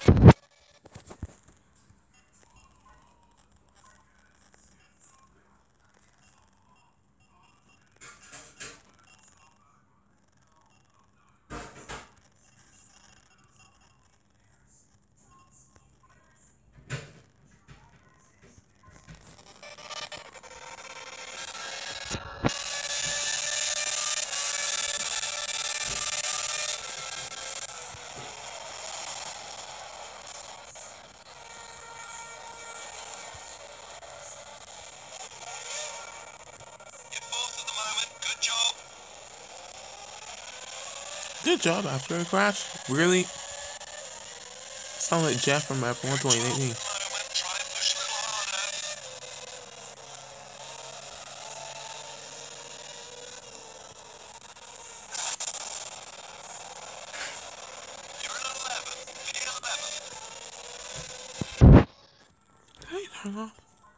Good job after a crash. Really? Sound like Jeff from F1 2018. Hey, turn off.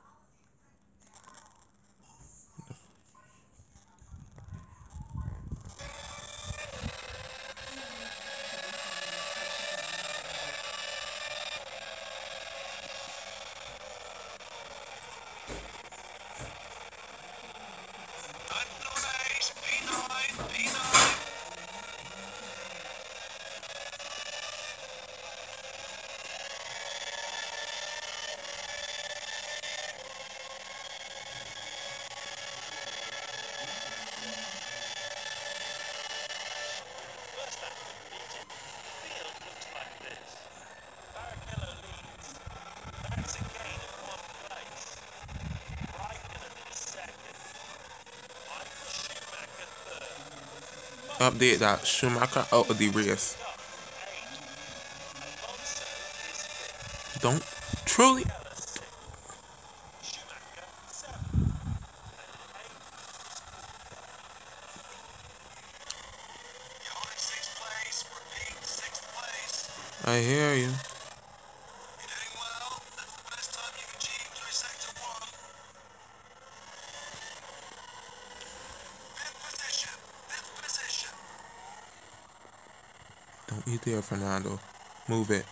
Update that Schumacher out of the race. Don't truly. I hear you. Don't you dare, Fernando. Move it.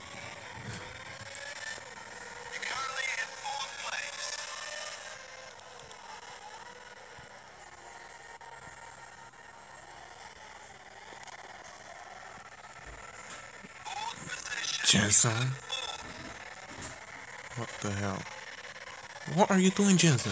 Jensen. What the hell? What are you doing, Jensen?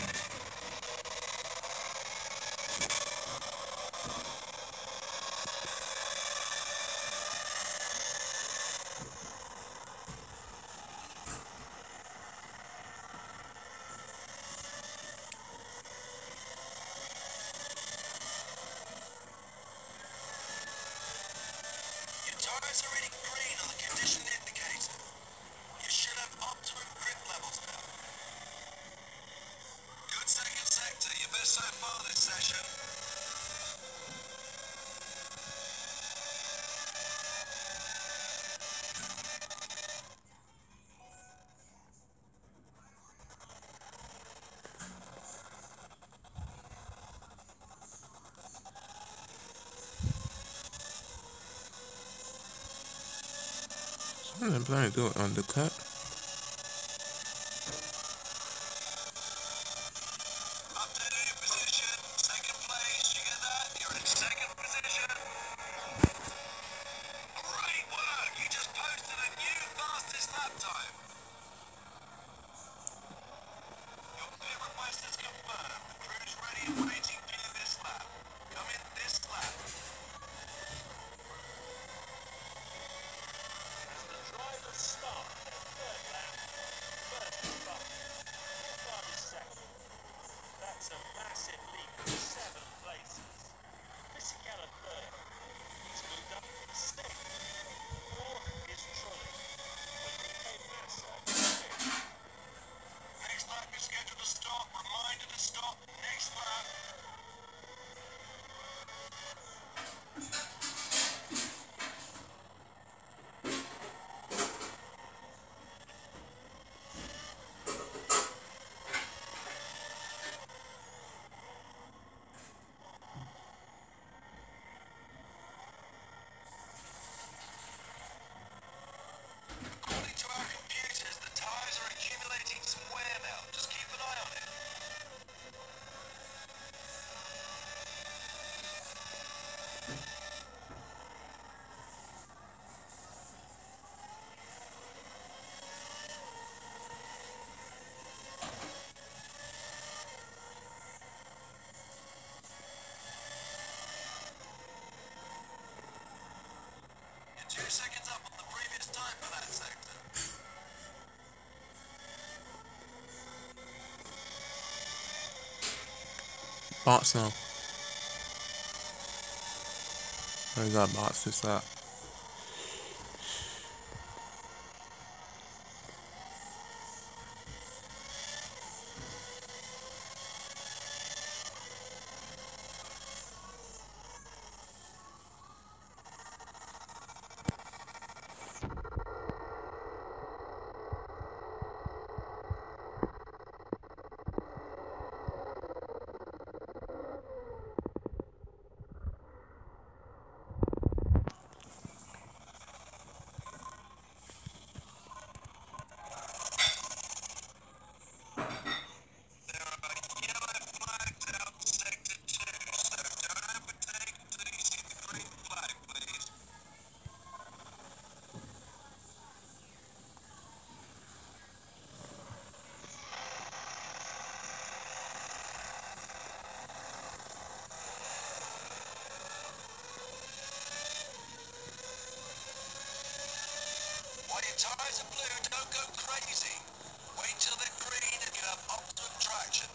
I'm planning to do it undercut. Bots now. I got bots this up. Tires are blue, don't go crazy. Wait till they're green and you have optimum traction.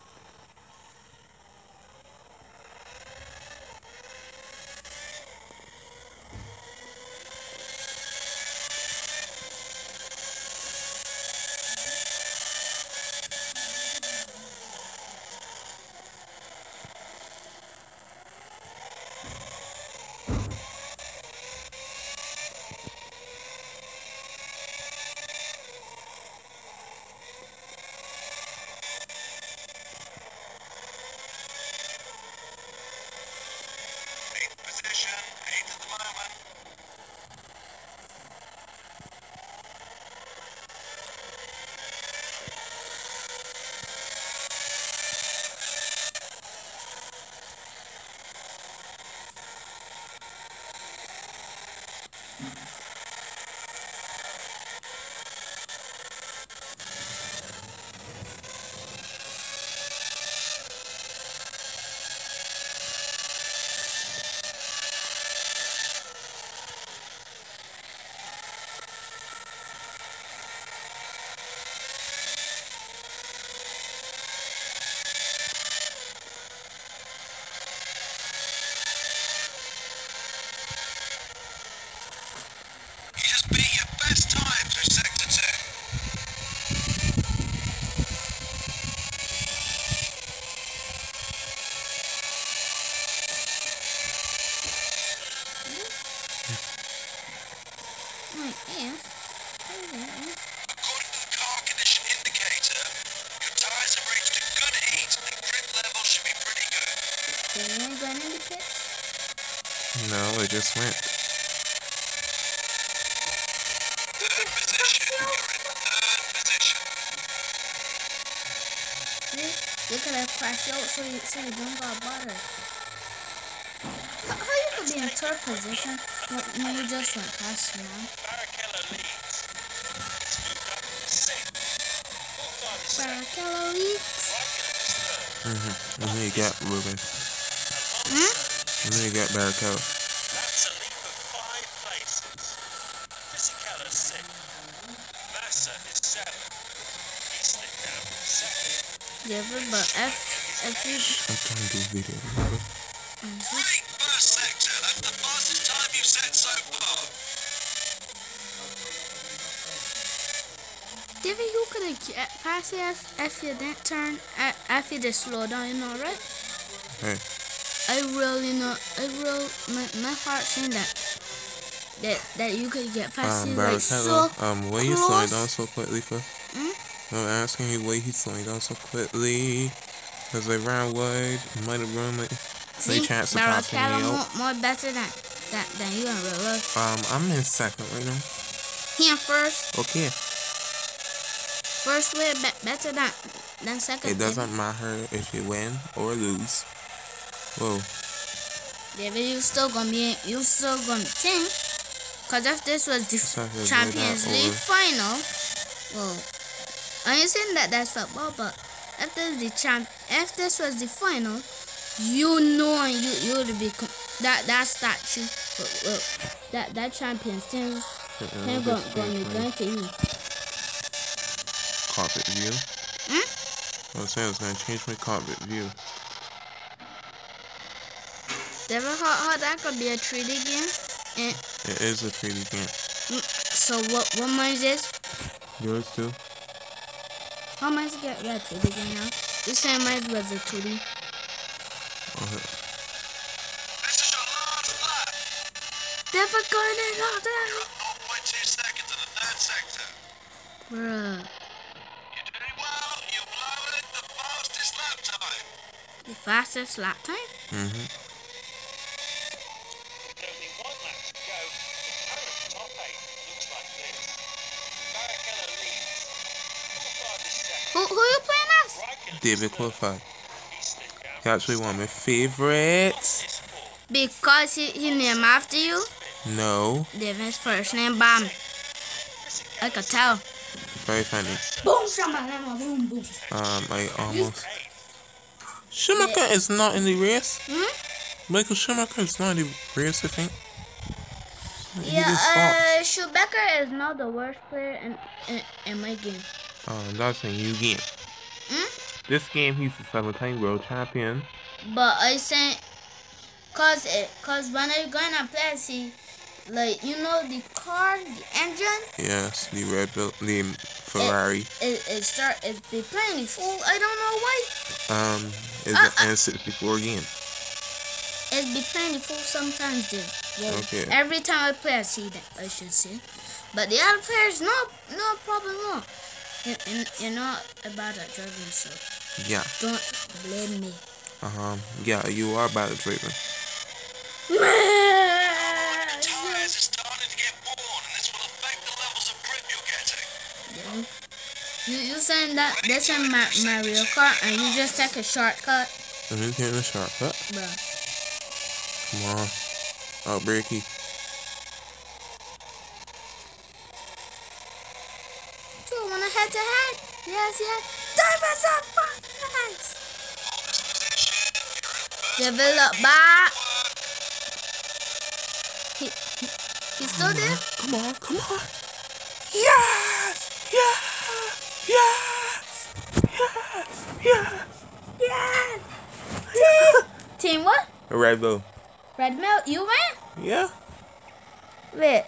Eighth at the moment. Be your best time through sector 2. According to the car condition indicator, your tires have reached a good heat and grip level should be pretty good. You ain't going in the pits? No, it just went. You could have crashed out so you don't got butter. How you could be in third position when you just went past, man? Barrichello leads. And then you got Ruben. And then you got Barrichello. That's a leap of 5 places. Fisichella 6. Massa is 7. He slipped down 2nd. Yeah, but if you... I'm trying to do video, remember? Great first sector. That's the fastest time you've set so far. David, you could have passed it if you didn't turn, if you just slow down, you know, right? Hey. My heart saying that you could get past it like Barrichello, so why you slowing down so quickly for? I'm asking you why he's slowing down so quickly. Because they ran wide, might have run like any chance of passing me out. more better than you in real life. I'm in second right now. He in first. Okay. First way better than second. It doesn't matter if you win or lose. Whoa. David, you still gonna think. Cause if this was the Champions League final, well, I ain't saying that's football, but if this was the final, you know you would be that statue, that Champions team I'm going to you. Carpet view. I was saying I was going to change my carpet view. Never how that could be a 3D game? It is a 3D game. So what mine is this? Yours too? How much get 3D game now? You said mine was a 2D. Okay. This is your last lap. Never going in all that. 0.2 seconds in the third sector. Bruh. You're doing well. You've lowered the fastest lap time. The fastest lap time? Mm-hmm. With only 1 lap to go, the current top 8 looks like this. Barrichello leads. Coulthard is second. Who you playing as? Raikkonen David is third. Coulthard. He slipped down He's actually one of my favorites. is fourth. Because he named after you? No. David's first name Bomb. I could tell. Very funny. Boom, shamalama, boom, boom. I almost... Schumacher is not in the race. Michael Schumacher is not in the race, I think. He just stopped. Schumacher is not the worst player in my game. That's a new game. This game, he's the 7-time world champion. But I say, cause when I gonna play, see, like you know the car, the engine. Yes, the Red Bull, the Ferrari. It be playing full. I don't know why. Is the N64 game. It be playing full sometimes, dude. Well, Okay. every time I play, I see that. I should say, but the other players, no problem, no. You're not about at driving, so Yeah. don't blame me. Yeah, you are bad at driving. Tires are starting to get worn, and this will affect the levels of grip you're getting. You saying that this is Mario Kart and you just take a shortcut? And you getting a shortcut. Bruh. Come on. Outbreaky. Do you wanna head to head? Yes. Diamonds are fun, nice. Develop back. He's still there? Come on. Yes! Team what? Red Bull. Red Mill, you win? Yeah. Wait.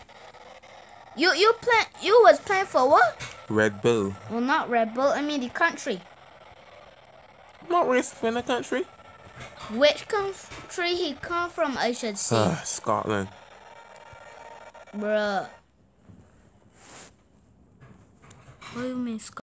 You was playing for what? Red Bull. Well, not Red Bull, I mean the country. I'm not racing in the country. Which country he come from, I should say. Scotland. Bruh. What do you mean Scotland?